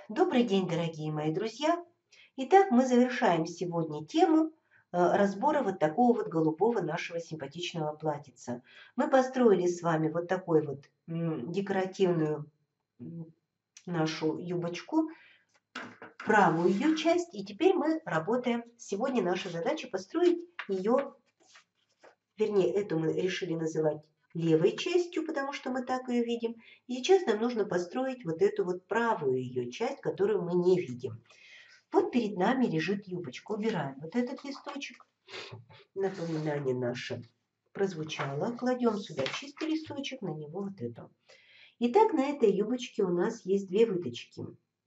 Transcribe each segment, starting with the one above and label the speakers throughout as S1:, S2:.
S1: Добрый день, дорогие мои друзья! Итак, мы завершаем сегодня тему разбора вот такого вот голубого нашего симпатичного платьица. Мы построили с вами вот такой вот декоративную нашу юбочку, правую ее часть, и теперь мы работаем. Сегодня наша задача построить ее, вернее, эту мы решили называть левой частью, потому что мы так ее видим. И сейчас нам нужно построить вот эту вот правую ее часть, которую мы не видим. Вот перед нами лежит юбочка. Убираем вот этот листочек. Напоминание наше прозвучало. Кладем сюда чистый листочек, на него вот эту. Итак, на этой юбочке у нас есть две выточки.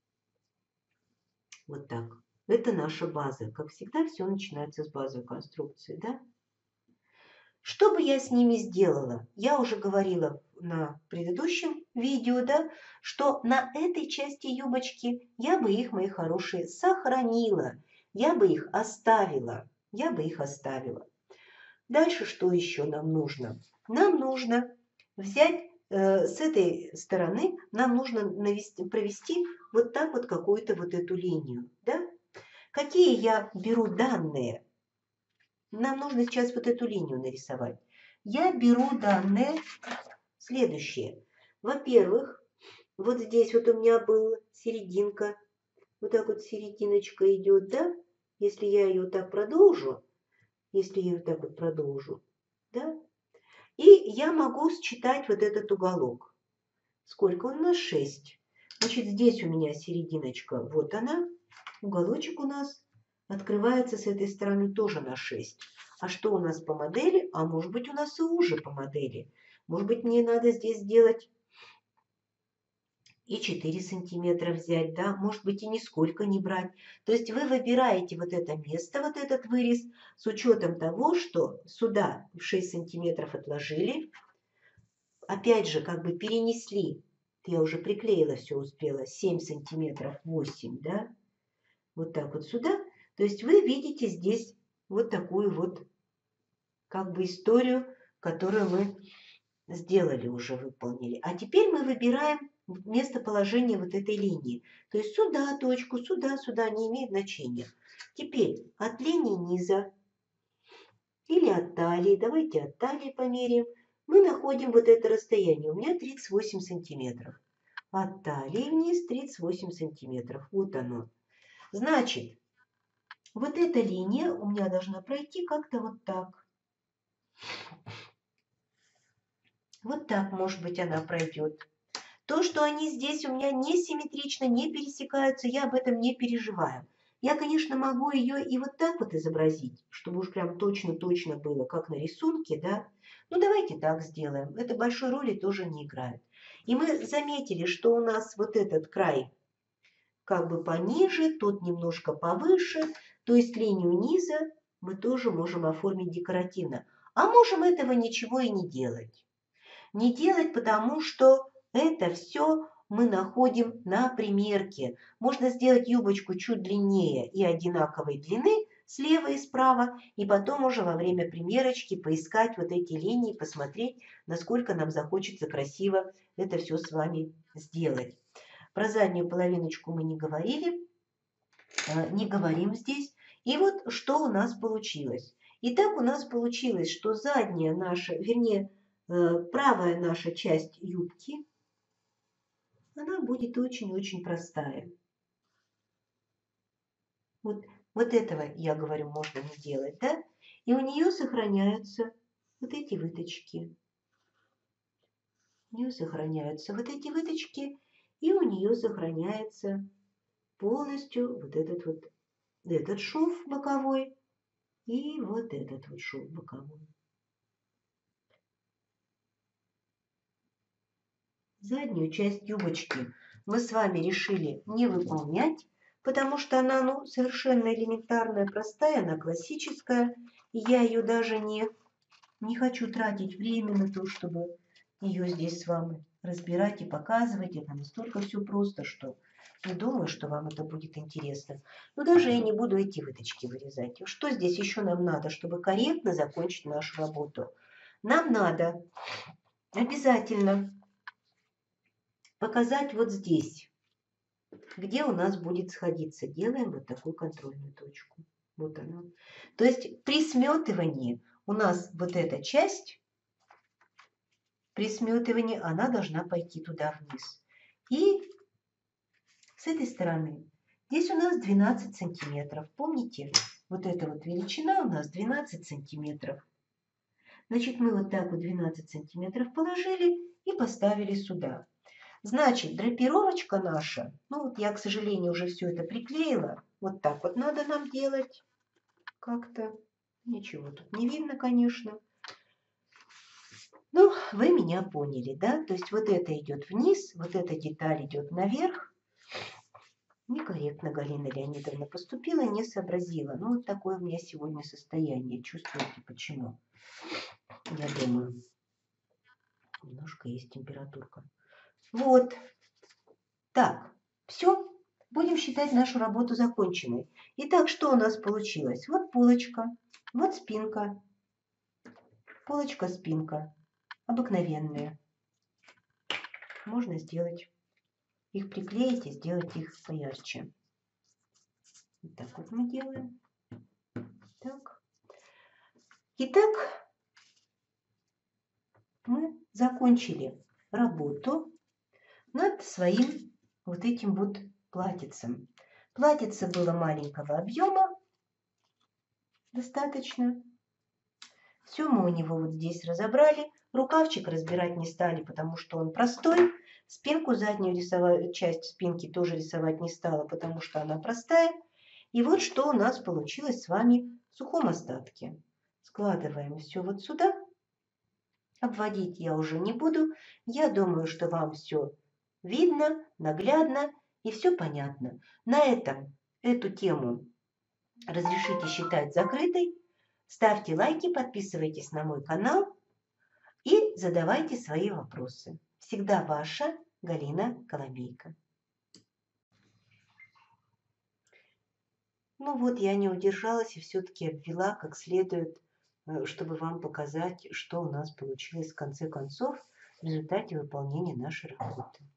S1: Вот так. Это наша база. Как всегда, все начинается с базовой конструкции, да? Что бы я с ними сделала? Я уже говорила на предыдущем видео, да, что на этой части юбочки я бы их, мои хорошие, сохранила. Я бы их оставила. Я бы их оставила. Дальше что еще нам нужно? Нам нужно взять с этой стороны, нам нужно провести вот так вот какую-то вот эту линию. Да? Какие я беру данные? Нам нужно сейчас вот эту линию нарисовать. Я беру данные следующие. Во-первых, вот здесь вот у меня была серединка. Вот так вот серединочка идет, да? Если я ее так продолжу, да? И я могу считать вот этот уголок. Сколько он у нас? 6. Значит, здесь у меня серединочка, вот она. Уголочек у нас открывается с этой стороны тоже на 6. А что у нас по модели? А может быть у нас и уже по модели. Может быть мне надо здесь сделать и 4 сантиметра взять, да, может быть и нисколько не брать. То есть вы выбираете вот это место, вот этот вырез, с учетом того, что сюда 6 сантиметров отложили, опять же как бы перенесли, я уже приклеила, все успела, 7 сантиметров, 8, да, вот так вот сюда. То есть вы видите здесь вот такую вот как бы историю, которую мы сделали, уже выполнили. А теперь мы выбираем местоположение вот этой линии. То есть сюда точку, сюда, сюда, не имеет значения. Теперь от линии низа или от талии, давайте от талии померяем, мы находим вот это расстояние. У меня 38 сантиметров. От талии вниз 38 сантиметров. Вот оно. Значит, вот эта линия у меня должна пройти как-то вот так. Вот так, может быть, она пройдет. То, что они здесь у меня несимметрично, не пересекаются, я об этом не переживаю. Я, конечно, могу ее и вот так вот изобразить, чтобы уж прям точно-точно было, как на рисунке, да. Ну, давайте так сделаем. Это большой роли тоже не играет. И мы заметили, что у нас вот этот край как бы пониже, тот немножко повыше, то есть линию низа мы тоже можем оформить декоративно. А можем этого ничего и не делать. Не делать, потому что это все мы находим на примерке. Можно сделать юбочку чуть длиннее и одинаковой длины слева и справа, и потом уже во время примерочки поискать вот эти линии, посмотреть, насколько нам захочется красиво это все с вами сделать. Про заднюю половиночку мы не говорили, не говорим здесь. И вот что у нас получилось. Итак, у нас получилось, что задняя наша, вернее, правая наша часть юбки, она будет очень-очень простая. Вот этого, я говорю, можно не делать, да? И у нее сохраняются вот эти выточки. У нее сохраняются вот эти выточки, и у нее сохраняется полностью вот этот шов боковой и вот этот вот шов боковой. Заднюю часть юбочки мы с вами решили не выполнять, потому что она совершенно элементарная, простая, она классическая. И я ее даже не хочу тратить время на то, чтобы ее здесь с вами разбирать и показывать. Это настолько все просто, что не думаю, что вам это будет интересно. Но даже я не буду эти выточки вырезать. Что здесь еще нам надо, чтобы корректно закончить нашу работу? Нам надо обязательно показать вот здесь. где у нас будет сходиться. Делаем вот такую контрольную точку. Вот она. То есть при сметывании у нас вот эта часть, при сметывании она должна пойти туда вниз. И с этой стороны здесь у нас 12 сантиметров. Помните, вот эта вот величина у нас 12 сантиметров. Значит, мы вот так вот 12 сантиметров положили и поставили сюда. Значит, драпировочка наша, ну вот я, к сожалению, уже все это приклеила. Вот так вот надо нам делать как-то. Ничего тут не видно, конечно. Ну, вы меня поняли, да? То есть вот это идет вниз, вот эта деталь идет наверх. Некорректно Галина Леонидовна поступила, не сообразила. Ну, вот такое у меня сегодня состояние. Чувствуете, почему? Я думаю, немножко есть температурка. Вот. Так, все. Будем считать нашу работу законченной. Итак, что у нас получилось? Вот полочка, вот спинка. Полочка, спинка. Обыкновенные. Можно сделать. Их приклеить и сделать их поярче. Вот так вот мы делаем. Так. Итак, мы закончили работу над своим вот этим вот платьицем. Платьице было маленького объема, достаточно. Все мы у него вот здесь разобрали. Рукавчик разбирать не стали, потому что он простой. Спинку заднюю рисовать, часть спинки тоже рисовать не стала, потому что она простая. И вот что у нас получилось с вами в сухом остатке. Складываем все вот сюда. Обводить я уже не буду. Я думаю, что вам все видно, наглядно и все понятно. На этом эту тему разрешите считать закрытой. Ставьте лайки, подписывайтесь на мой канал и задавайте свои вопросы. Всегда ваша Галина Коломейко. Ну вот, я не удержалась и все-таки обвела как следует, чтобы вам показать, что у нас получилось в конце концов в результате выполнения нашей работы.